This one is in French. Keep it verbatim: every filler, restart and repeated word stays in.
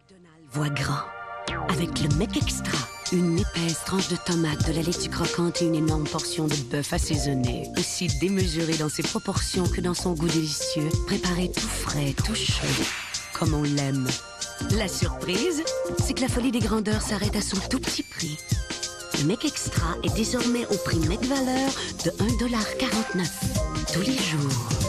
McDonald's voit grand. Avec le Mec Extra, une épaisse tranche de tomate, de la laitue croquante et une énorme portion de bœuf assaisonné. Aussi démesuré dans ses proportions que dans son goût délicieux. Préparé tout frais, tout chaud, comme on l'aime. La surprise, c'est que la folie des grandeurs s'arrête à son tout petit prix. Le Mec Extra est désormais au prix Mec Valeur de un dollar quarante-neuf tous les jours.